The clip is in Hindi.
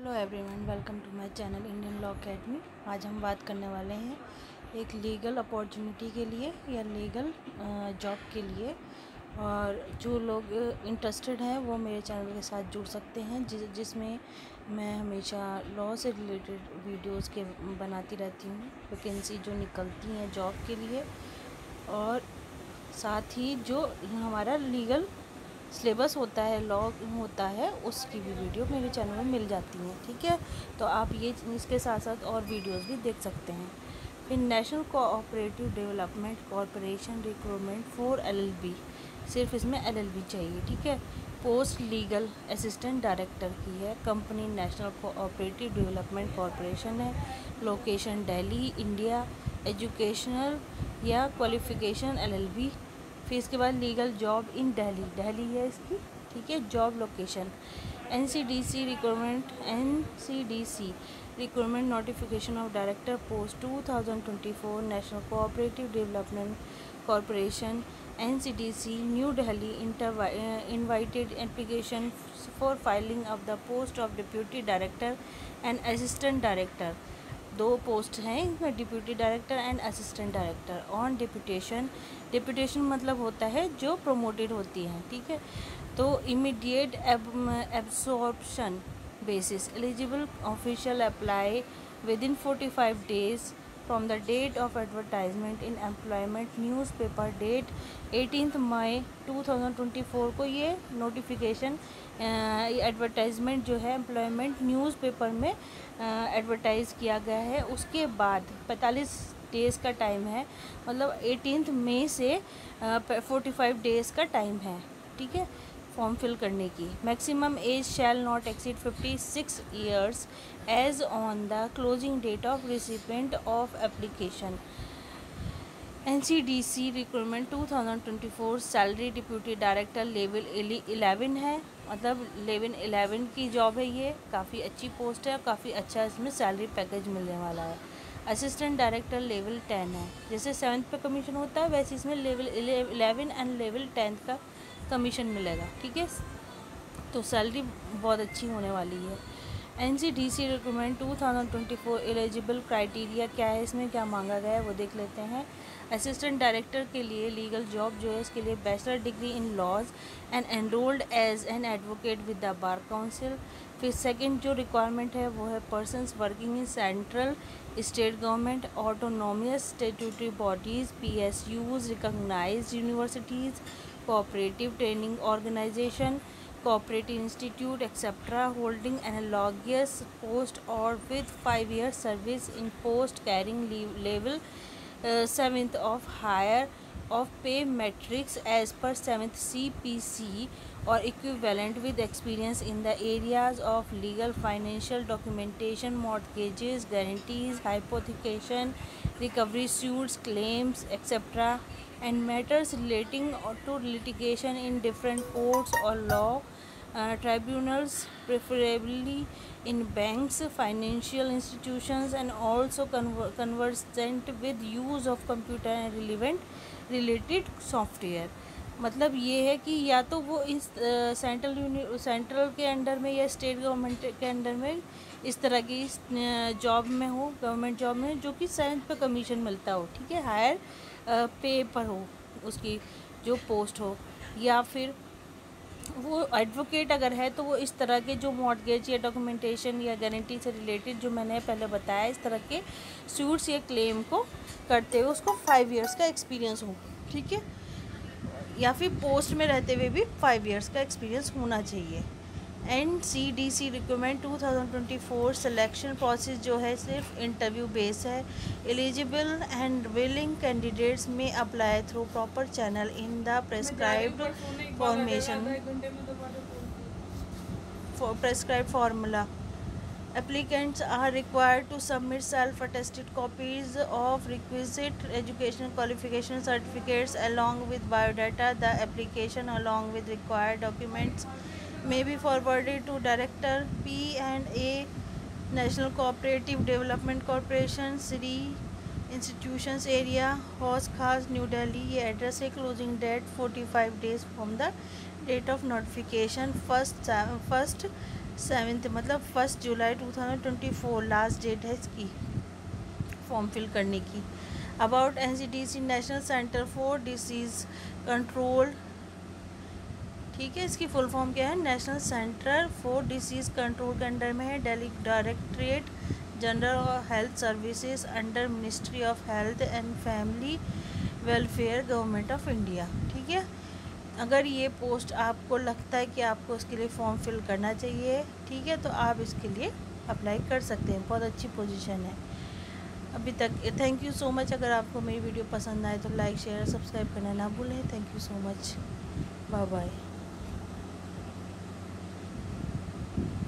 Hello everyone, welcome to my channel Indian Law Academy. आज हम बात करने वाले हैं एक लीगल अपॉर्चुनिटी के लिए या लीगल जॉब के लिए। और जो लोग इंटरेस्टेड हैं वो मेरे चैनल के साथ जुड़ सकते हैं, जिसमें मैं हमेशा लॉ से रिलेटेड वीडियोस के बनाती रहती हूँ, वैकेंसी जो निकलती हैं जॉब के लिए, और साथ ही जो हमारा लीगल सिलेबस होता है, लॉ होता है, उसकी भी वीडियो मेरे चैनल में मिल जाती हैं। ठीक है, तो आप ये इसके साथ साथ और वीडियोस भी देख सकते हैं। फिर National cooperative development Corporation recruitment for LLB, सिर्फ इसमें LLB चाहिए। ठीक है, पोस्ट लीगल असिस्टेंट डायरेक्टर की है। Company National cooperative development Corporation है। Location Delhi, India. एजुकेशनल या क्वालिफिकेशन LLB। फिर इसके बाद लीगल जॉब इन दिल्ली है इसकी। ठीक है, job location NCDC recruitment notification of director post 2024 national cooperative development corporation NCDC new Delhi invited application for filing of the post of deputy director and assistant director. दो पोस्ट हैं इसमें, deputy director and assistant director on deputation. Deputation मतलब होता है जो प्रमोटेड होती हैं। ठीक है, तो immediate absorption basis eligible official apply within 45 days from the date of advertisement in employment newspaper date 18 मई 2024 को ये नोटिफिकेशन एडवर्टाइजमेंट जो है एम्प्लॉयमेंट न्यूज़पेपर में एडवर्टाइज़ किया गया है। उसके बाद 45 डेज़ का टाइम है, मतलब 18 मई से 45 डेज़ का टाइम है। ठीक है, फॉर्म फिल करने की। Maximum age shall not exceed 56 years age on the closing date of recipient of application. NCDC recruitment 2024 salary deputy director level 11 है, मतलब लेवल 11 की जॉब है। ये काफ़ी अच्छी पोस्ट है और काफ़ी अच्छा इसमें सैलरी पैकेज मिलने वाला है। असिस्टेंट डायरेक्टर लेवल 10 है। जैसे 7th पे कमीशन होता है, वैसे इसमें लेवल 11 एंड लेवल 10 का कमीशन मिलेगा। ठीक है, तो सैलरी बहुत अच्छी होने वाली है। NCDC रिक्रूटमेंट 2024 एलिजिबल क्राइटेरिया क्या है, इसमें क्या मांगा गया है वो देख लेते हैं। असिस्टेंट डायरेक्टर के लिए लीगल जॉब जो है, इसके लिए bachelor degree in laws and enrolled as an advocate with the bar council. फिर सेकंड जो रिक्वायरमेंट है वो है persons working in central state government autonomous statutory bodies PSUs, recognised universities, cooperative training organisation, cooperative institute etc. holding analogous post or with 5 years service in post carrying level 7th of higher of pay matrix as per 7th CPC or equivalent with experience in the areas of legal financial documentation, mortgages, guarantees, hypothecation, recovery suits, claims etc. and matters relating to litigation in different courts or law tribunals, preferably in banks, financial institutions, and also conversant with use of computer and related software। मतलब ये है कि या तो वो इस सेंट्रल के अंडर में या स्टेट गवर्नमेंट के अंडर में इस तरह की जॉब में हो, गवर्नमेंट जॉब में, जो कि 7th पे कमीशन मिलता हो। ठीक है, हायर पे पर हो उसकी जो पोस्ट हो, या फिर वो एडवोकेट अगर है तो वो इस तरह के जो मॉर्टगेज या डॉक्यूमेंटेशन या गारंटी से रिलेटेड जो मैंने पहले बताया, इस तरह के सूट्स या क्लेम को करते हुए उसको 5 years का एक्सपीरियंस हो। ठीक है, या फिर पोस्ट में रहते हुए भी 5 years का एक्सपीरियंस होना चाहिए। NCDC रिक्रूटमेंट 2024 सिलेक्शन प्रोसेस जो है सिर्फ इंटरव्यू बेस है। एलिजिबल एंड विलिंग कैंडिडेट्स में apply through proper channel in the prescribed formula. Applicants are required to submit self-attested copies of requisite educational qualification certificates along with biodata. The application along with required documents may be forwarded to Director P&A National Cooperative Development Corporation, Sri Institutions Area, Haus Khas, New Delhi। ये एड्रेस है। Closing date 45 days from the date of notification, first 7 मतलब 1 जुलाई 2024 लास्ट डेट है इसकी फॉर्म फिल करने की। About NCDC national centre for disease control, ठीक है, इसकी फुल फॉर्म क्या है, national centre for disease control के अंडर में है। Delhi directorate general of health services under ministry of health and family welfare government of India. ठीक है, अगर ये पोस्ट आपको लगता है कि आपको इसके लिए फॉर्म फिल करना चाहिए, ठीक है, तो आप इसके लिए अप्लाई कर सकते हैं, बहुत अच्छी पोजीशन है अभी तक। Thank you so much. अगर आपको मेरी वीडियो पसंद आए तो लाइक शेयर सब्सक्राइब करना ना भूलें। Thank you so much, bye bye.